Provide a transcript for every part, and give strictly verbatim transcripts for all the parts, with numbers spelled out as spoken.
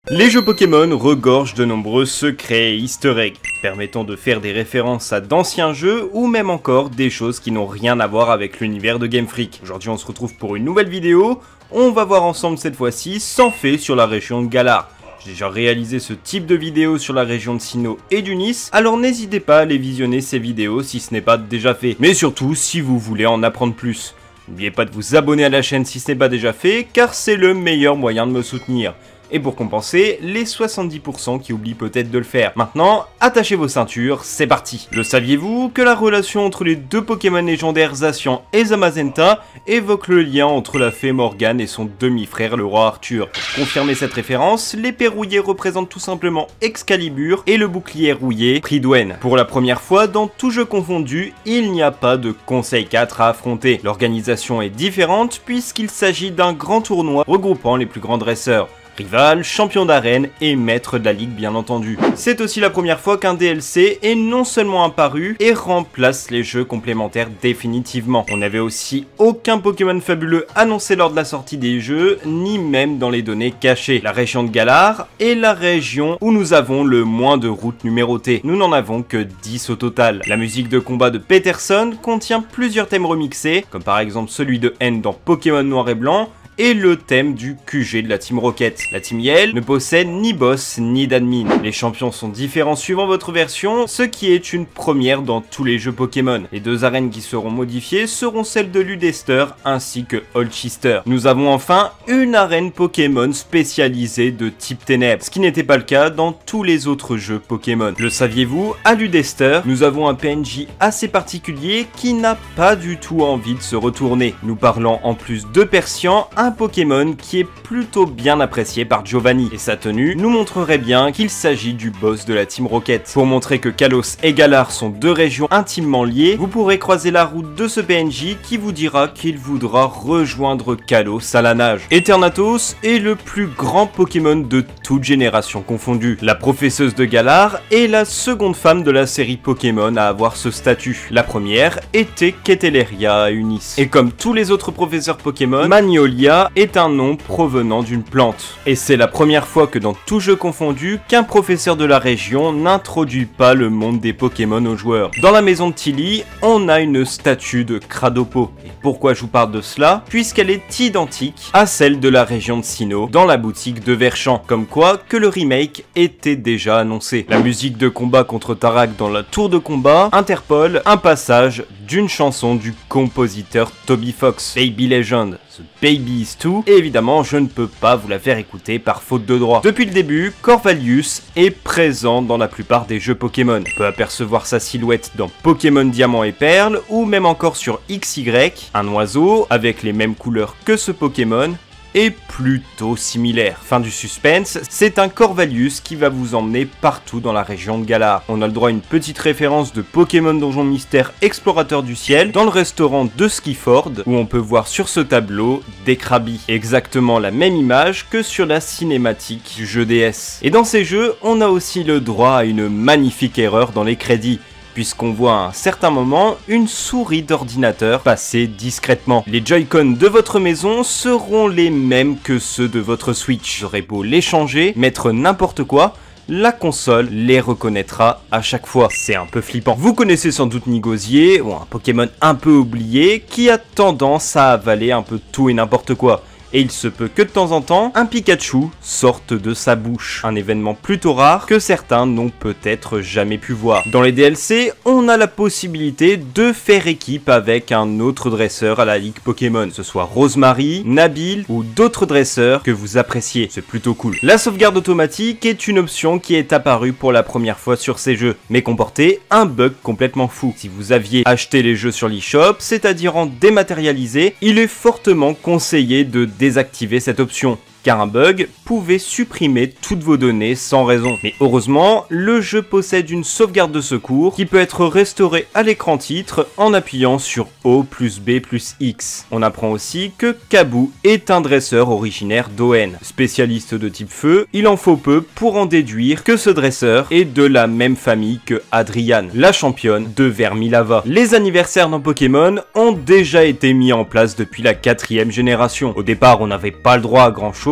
Les jeux Pokémon regorgent de nombreux secrets et easter eggs, permettant de faire des références à d'anciens jeux ou même encore des choses qui n'ont rien à voir avec l'univers de Game Freak. Aujourd'hui on se retrouve pour une nouvelle vidéo, on va voir ensemble cette fois-ci cent faits sur la région de Galar. J'ai déjà réalisé ce type de vidéo sur la région de Sinnoh et du Nice, alors n'hésitez pas à aller visionner ces vidéos si ce n'est pas déjà fait, mais surtout si vous voulez en apprendre plus. N'oubliez pas de vous abonner à la chaîne si ce n'est pas déjà fait, car c'est le meilleur moyen de me soutenir. Et pour compenser, les soixante-dix pour cent qui oublient peut-être de le faire. Maintenant, attachez vos ceintures, c'est parti. Le saviez-vous que la relation entre les deux Pokémon légendaires Zacian et Zamazenta évoque le lien entre la fée Morgane et son demi-frère le roi Arthur. Pour confirmer cette référence, l'épée rouillée représente tout simplement Excalibur et le bouclier rouillé Pridwen. Pour la première fois, dans tout jeu confondu, il n'y a pas de Conseil quatre à affronter. L'organisation est différente puisqu'il s'agit d'un grand tournoi regroupant les plus grands dresseurs. Rival, champion d'arène et maître de la ligue bien entendu. C'est aussi la première fois qu'un D L C est non seulement apparu et remplace les jeux complémentaires définitivement. On n'avait aussi aucun Pokémon fabuleux annoncé lors de la sortie des jeux, ni même dans les données cachées. La région de Galar est la région où nous avons le moins de routes numérotées. Nous n'en avons que dix au total. La musique de combat de Peterson contient plusieurs thèmes remixés, comme par exemple celui de N dans Pokémon Noir et Blanc, et le thème du Q G de la Team Rocket. La Team Yell ne possède ni boss ni d'admin. Les champions sont différents suivant votre version, ce qui est une première dans tous les jeux Pokémon. Les deux arènes qui seront modifiées seront celles de Ludester ainsi que Holchester. Nous avons enfin une arène Pokémon spécialisée de type ténèbres, ce qui n'était pas le cas dans tous les autres jeux Pokémon. Le saviez-vous, à Ludester, nous avons un P N J assez particulier qui n'a pas du tout envie de se retourner. Nous parlons en plus de Persian, un Un Pokémon qui est plutôt bien apprécié par Giovanni, et sa tenue nous montrerait bien qu'il s'agit du boss de la Team Rocket. Pour montrer que Kalos et Galar sont deux régions intimement liées, vous pourrez croiser la route de ce P N J qui vous dira qu'il voudra rejoindre Kalos à la nage. Eternatus est le plus grand Pokémon de toute génération confondue. La professeuse de Galar est la seconde femme de la série Pokémon à avoir ce statut. La première était Keteleria à Unis. Et comme tous les autres professeurs Pokémon, Magnolia est un nom provenant d'une plante. Et c'est la première fois que dans tout jeu confondu, qu'un professeur de la région n'introduit pas le monde des Pokémon aux joueurs. Dans la maison de Tilly, on a une statue de Cradopo. Et pourquoi je vous parle de cela? Puisqu'elle est identique à celle de la région de Sinnoh dans la boutique de Verchamp. Comme quoi que le remake était déjà annoncé. La musique de combat contre Tarak dans la tour de combat interpole un passage d'une chanson du compositeur Toby Fox, Baby Legend. The Baby is Two, et évidemment je ne peux pas vous la faire écouter par faute de droit. Depuis le début, Corvallis est présent dans la plupart des jeux Pokémon. On peut apercevoir sa silhouette dans Pokémon Diamant et Perle, ou même encore sur X Y, un oiseau avec les mêmes couleurs que ce Pokémon, est plutôt similaire. Fin du suspense, c'est un Corvallis qui va vous emmener partout dans la région de Galar. On a le droit à une petite référence de Pokémon Donjon Mystère Explorateur du Ciel dans le restaurant de Skiford, où on peut voir sur ce tableau des Krabby. Exactement la même image que sur la cinématique du jeu D S. Et dans ces jeux, on a aussi le droit à une magnifique erreur dans les crédits, puisqu'on voit à un certain moment une souris d'ordinateur passer discrètement. Les Joy-Con de votre maison seront les mêmes que ceux de votre Switch. J'aurais beau les changer, mettre n'importe quoi, la console les reconnaîtra à chaque fois. C'est un peu flippant. Vous connaissez sans doute Nigosier, ou un Pokémon un peu oublié, qui a tendance à avaler un peu tout et n'importe quoi. Et il se peut que de temps en temps, un Pikachu sorte de sa bouche. Un événement plutôt rare que certains n'ont peut-être jamais pu voir. Dans les D L C, on a la possibilité de faire équipe avec un autre dresseur à la ligue Pokémon. Que ce soit Rosemary, Nabil ou d'autres dresseurs que vous appréciez. C'est plutôt cool. La sauvegarde automatique est une option qui est apparue pour la première fois sur ces jeux, mais comportait un bug complètement fou. Si vous aviez acheté les jeux sur l'eShop, c'est-à-dire en dématérialisé, il est fortement conseillé de désactiver cette option, car un bug pouvait supprimer toutes vos données sans raison. Mais heureusement, le jeu possède une sauvegarde de secours qui peut être restaurée à l'écran titre en appuyant sur O plus B plus X. On apprend aussi que Kabou est un dresseur originaire d'O N. Spécialiste de type feu, il en faut peu pour en déduire que ce dresseur est de la même famille que Adriane, la championne de Vermilava. Les anniversaires dans Pokémon ont déjà été mis en place depuis la quatrième génération. Au départ, on n'avait pas le droit à grand chose,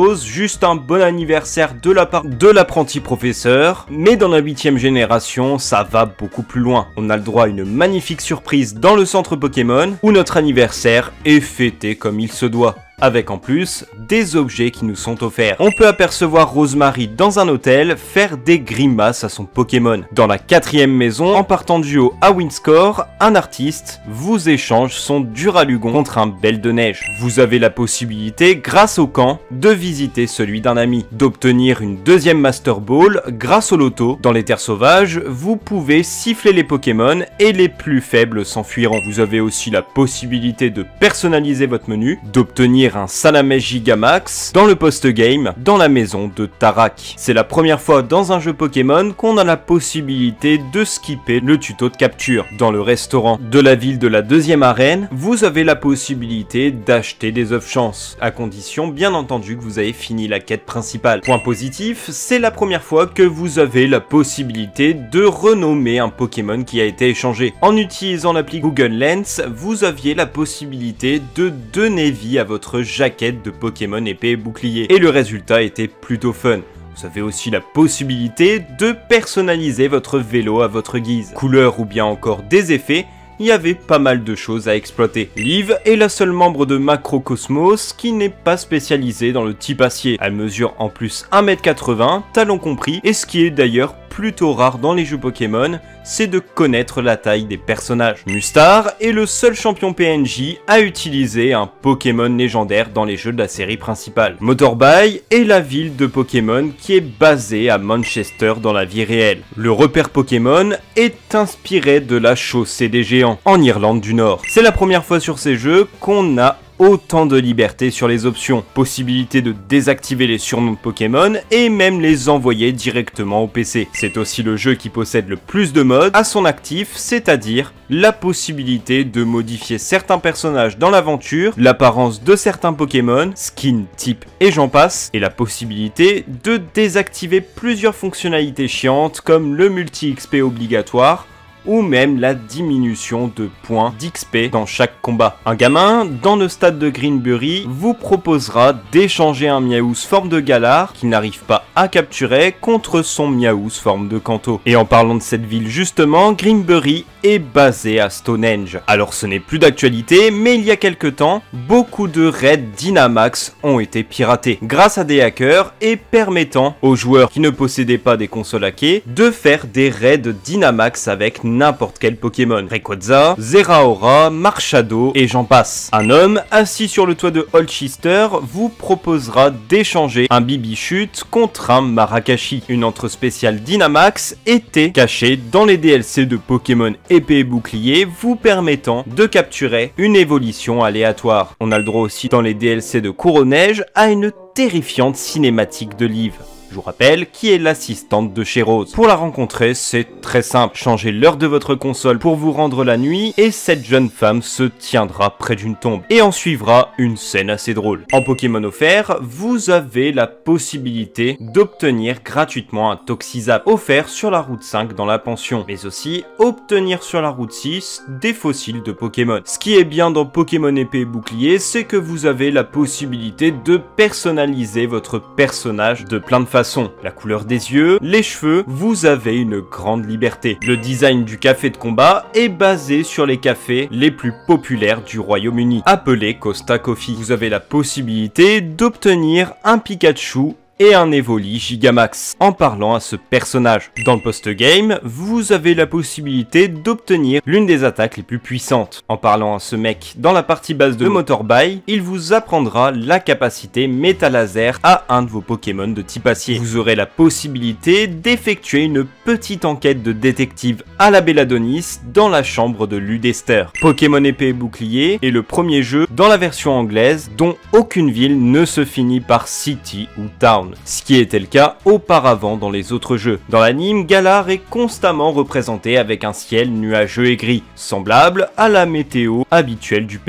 chose, juste un bon anniversaire de la part de l'apprenti professeur, mais dans la huitième génération, ça va beaucoup plus loin. On a le droit à une magnifique surprise dans le centre Pokémon, où notre anniversaire est fêté comme il se doit, avec en plus des objets qui nous sont offerts. On peut apercevoir Rosemary dans un hôtel faire des grimaces à son Pokémon. Dans la quatrième maison, en partant du haut à Windscore, un artiste vous échange son Duralugon contre un bel de neige. Vous avez la possibilité, grâce au camp, de visiter celui d'un ami, d'obtenir une deuxième Master Ball grâce au loto. Dans les terres sauvages, vous pouvez siffler les Pokémon et les plus faibles s'enfuiront. Vous avez aussi la possibilité de personnaliser votre menu, d'obtenir un Salamèche Gigamax dans le post-game dans la maison de Tarak. C'est la première fois dans un jeu Pokémon qu'on a la possibilité de skipper le tuto de capture. Dans le restaurant de la ville de la deuxième arène, vous avez la possibilité d'acheter des œufs chance, à condition bien entendu que vous avez fini la quête principale. Point positif, c'est la première fois que vous avez la possibilité de renommer un Pokémon qui a été échangé. En utilisant l'appli Google Lens, vous aviez la possibilité de donner vie à votre jaquette de Pokémon épée et bouclier, et le résultat était plutôt fun. Vous avez aussi la possibilité de personnaliser votre vélo à votre guise. Couleur ou bien encore des effets, il y avait pas mal de choses à exploiter. Liv est la seule membre de Macrocosmos qui n'est pas spécialisée dans le type acier. Elle mesure en plus un mètre quatre-vingts, talons compris, et ce qui est d'ailleurs plutôt rare dans les jeux Pokémon, c'est de connaître la taille des personnages. Mustar est le seul champion P N J à utiliser un Pokémon légendaire dans les jeux de la série principale. Motorbay est la ville de Pokémon qui est basée à Manchester dans la vie réelle. Le repère Pokémon est inspiré de la chaussée des géants, en Irlande du Nord. C'est la première fois sur ces jeux qu'on a autant de liberté sur les options, possibilité de désactiver les surnoms de Pokémon et même les envoyer directement au P C. C'est aussi le jeu qui possède le plus de modes à son actif, c'est-à-dire la possibilité de modifier certains personnages dans l'aventure, l'apparence de certains Pokémon, skin, type et j'en passe, et la possibilité de désactiver plusieurs fonctionnalités chiantes comme le multi-X P obligatoire, ou même la diminution de points d'X P dans chaque combat. Un gamin, dans le stade de Greenbury, vous proposera d'échanger un Miaouz forme de Galar, qui n'arrive pas à capturer, contre son Miaouz forme de Kanto. Et en parlant de cette ville justement, Greenbury est basé à Stonehenge. Alors ce n'est plus d'actualité, mais il y a quelques temps, beaucoup de raids Dynamax ont été piratés, grâce à des hackers, et permettant aux joueurs qui ne possédaient pas des consoles hackées, de faire des raids Dynamax avec n'importe quel Pokémon. Rayquaza, Zeraora, Marshado et j'en passe. Un homme assis sur le toit de Holchester vous proposera d'échanger un Bibichute contre un Marakashi. Une entre spéciale Dynamax était cachée dans les D L C de Pokémon épée et bouclier, vous permettant de capturer une évolution aléatoire. On a le droit aussi dans les D L C de Couro-Neige à une terrifiante cinématique de Liv. Je vous rappelle qui est l'assistante de chez Rose. Pour la rencontrer, c'est très simple. Changez l'heure de votre console pour vous rendre la nuit et cette jeune femme se tiendra près d'une tombe. Et en suivra une scène assez drôle. En Pokémon offert, vous avez la possibilité d'obtenir gratuitement un Toxizap offert sur la route cinq dans la pension. Mais aussi obtenir sur la route six des fossiles de Pokémon. Ce qui est bien dans Pokémon épée et bouclier, c'est que vous avez la possibilité de personnaliser votre personnage de plein de façons. La couleur des yeux, les cheveux, vous avez une grande liberté. Le design du café de combat est basé sur les cafés les plus populaires du Royaume-Uni, appelés Costa Coffee. Vous avez la possibilité d'obtenir un Pikachu et un Evoli Gigamax en parlant à ce personnage. Dans le post-game, vous avez la possibilité d'obtenir l'une des attaques les plus puissantes. En parlant à ce mec dans la partie base de Motorbay, il vous apprendra la capacité méta-laser à un de vos Pokémon de type acier. Vous aurez la possibilité d'effectuer une petite enquête de détective à la Belladonis dans la chambre de Ludester. Pokémon épée et bouclier est le premier jeu dans la version anglaise dont aucune ville ne se finit par City ou Town, ce qui était le cas auparavant dans les autres jeux. Dans l'anime, Galar est constamment représenté avec un ciel nuageux et gris, semblable à la météo habituelle du pays.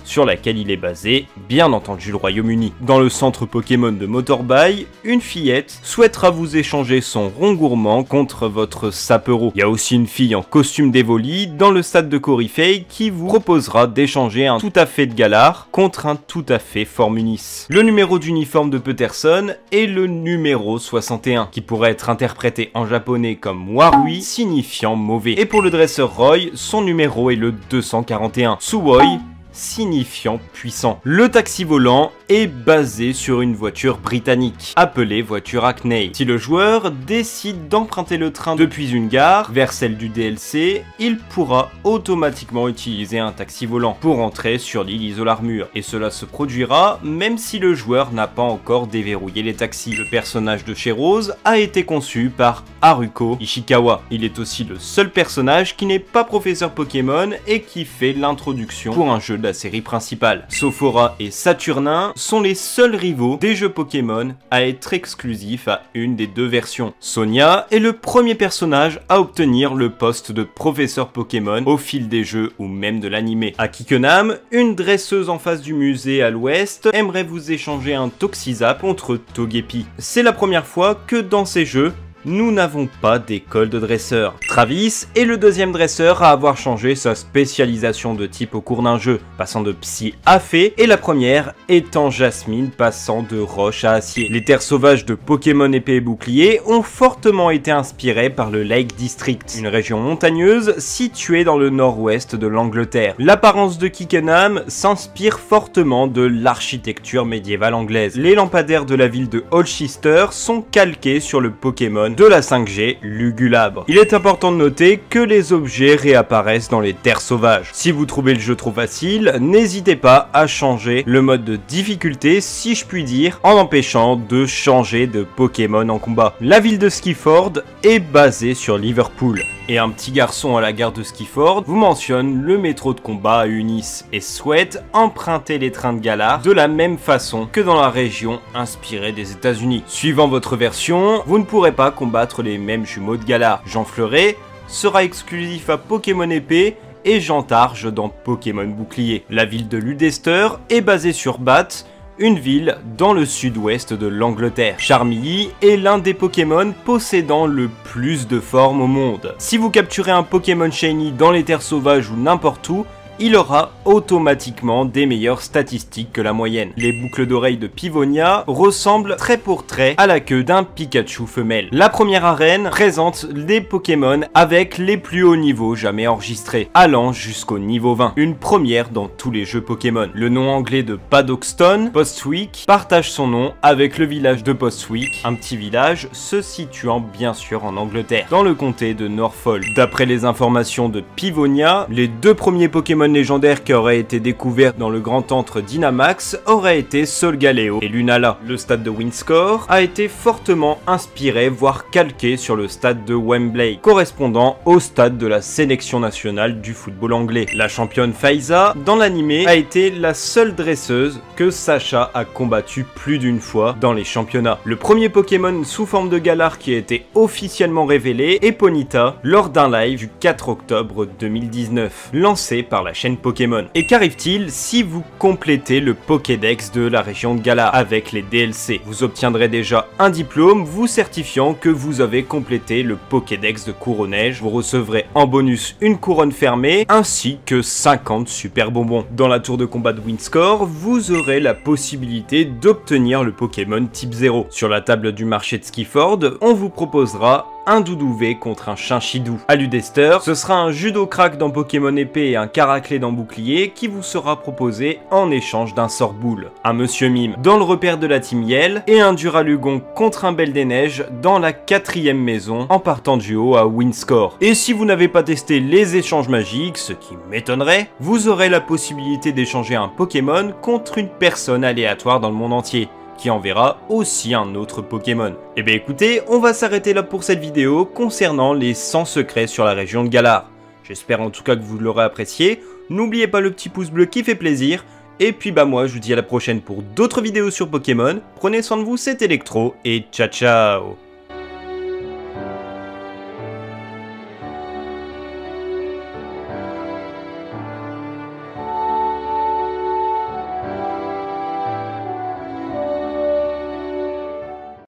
sur laquelle il est basé, bien entendu le Royaume-Uni. Dans le centre Pokémon de Motorbay, une fillette souhaitera vous échanger son rond gourmand contre votre Sapero. Il y a aussi une fille en costume d'Evoli dans le stade de Corifei qui vous proposera d'échanger un tout à fait de Galar contre un tout à fait Formunis. Le numéro d'uniforme de Peterson est le numéro soixante et un, qui pourrait être interprété en japonais comme Warui, signifiant mauvais. Et pour le dresseur Roy, son numéro est le deux cent quarante et un, Suwoi, signifiant puissant. Le taxi volant est basé sur une voiture britannique, appelée voiture Hackney. Si le joueur décide d'emprunter le train depuis une gare vers celle du D L C, il pourra automatiquement utiliser un taxi volant pour entrer sur l'île Isolarmur. Et cela se produira même si le joueur n'a pas encore déverrouillé les taxis. Le personnage de chez Rose a été conçu par Haruko Ishikawa. Il est aussi le seul personnage qui n'est pas professeur Pokémon et qui fait l'introduction pour un jeu de la série principale. Sophora et Saturnin sont les seuls rivaux des jeux Pokémon à être exclusifs à une des deux versions. Sonia est le premier personnage à obtenir le poste de professeur Pokémon au fil des jeux ou même de l'animé. À Kikenam, une dresseuse en face du musée à l'ouest aimerait vous échanger un Toxizap contre Togepi. C'est la première fois que dans ces jeux, nous n'avons pas d'école de dresseur. Travis est le deuxième dresseur à avoir changé sa spécialisation de type au cours d'un jeu, passant de Psy à Fée, et la première étant Jasmine passant de roche à acier. Les terres sauvages de Pokémon épée et bouclier ont fortement été inspirées par le Lake District, une région montagneuse située dans le nord-ouest de l'Angleterre. L'apparence de Kikenam s'inspire fortement de l'architecture médiévale anglaise. Les lampadaires de la ville de Holchester sont calqués sur le Pokémon de la cinq G Lugulabre. Il est important de noter que les objets réapparaissent dans les terres sauvages. Si vous trouvez le jeu trop facile, n'hésitez pas à changer le mode de difficulté, si je puis dire, en empêchant de changer de Pokémon en combat. La ville de Skiford est basée sur Liverpool. Et un petit garçon à la gare de Skiford vous mentionne le métro de combat à Unis et souhaite emprunter les trains de Galar de la même façon que dans la région inspirée des États-Unis. Suivant votre version, vous ne pourrez pas combattre les mêmes jumeaux de Galar. Jean Fleuret sera exclusif à Pokémon épée et Jean Targe dans Pokémon bouclier. La ville de Ludester est basée sur Bath, une ville dans le sud-ouest de l'Angleterre. Charmilly est l'un des Pokémon possédant le plus de formes au monde. Si vous capturez un Pokémon Shiny dans les terres sauvages ou n'importe où, il aura automatiquement des meilleures statistiques que la moyenne. Les boucles d'oreilles de Pivonia ressemblent trait pour trait à la queue d'un Pikachu femelle. La première arène présente des Pokémon avec les plus hauts niveaux jamais enregistrés, allant jusqu'au niveau vingt. Une première dans tous les jeux Pokémon. Le nom anglais de Paddockstone, Postwick, partage son nom avec le village de Postwick, un petit village se situant bien sûr en Angleterre, dans le comté de Norfolk. D'après les informations de Pivonia, les deux premiers Pokémon légendaires qui auraient été découverts dans le grand antre Dynamax auraient été Solgaleo et Lunala. Le stade de Windscore a été fortement inspiré, voire calqué sur le stade de Wembley, correspondant au stade de la sélection nationale du football anglais. La championne Faiza, dans l'animé, a été la seule dresseuse que Sacha a combattu plus d'une fois dans les championnats. Le premier Pokémon sous forme de Galar qui a été officiellement révélé est Ponyta lors d'un live du quatre octobre deux mille dix-neuf, lancé par la chaîne Pokémon. Et qu'arrive-t-il si vous complétez le Pokédex de la région de Galar avec les D L C? Vous obtiendrez déjà un diplôme vous certifiant que vous avez complété le Pokédex de Couronnège. Vous recevrez en bonus une couronne fermée ainsi que cinquante super bonbons. Dans la tour de combat de Windscore, vous aurez la possibilité d'obtenir le Pokémon type zéro. Sur la table du marché de Skiford, on vous proposera un Doudouvé contre un Chinchidou. À Ludester, ce sera un Judo Crack dans Pokémon épée et un Caraclé dans Bouclier qui vous sera proposé en échange d'un sort boule. Un Monsieur Mime dans le repère de la Team Yell et un Duralugon contre un Belle des Neiges dans la quatrième maison en partant du haut à Windscore. Et si vous n'avez pas testé les échanges magiques, ce qui m'étonnerait, vous aurez la possibilité d'échanger un Pokémon contre une personne aléatoire dans le monde entier, qui enverra aussi un autre Pokémon. Et bien écoutez, on va s'arrêter là pour cette vidéo concernant les cent secrets sur la région de Galar. J'espère en tout cas que vous l'aurez apprécié. N'oubliez pas le petit pouce bleu qui fait plaisir. Et puis bah moi je vous dis à la prochaine pour d'autres vidéos sur Pokémon. Prenez soin de vous, c'était Electro et ciao ciao.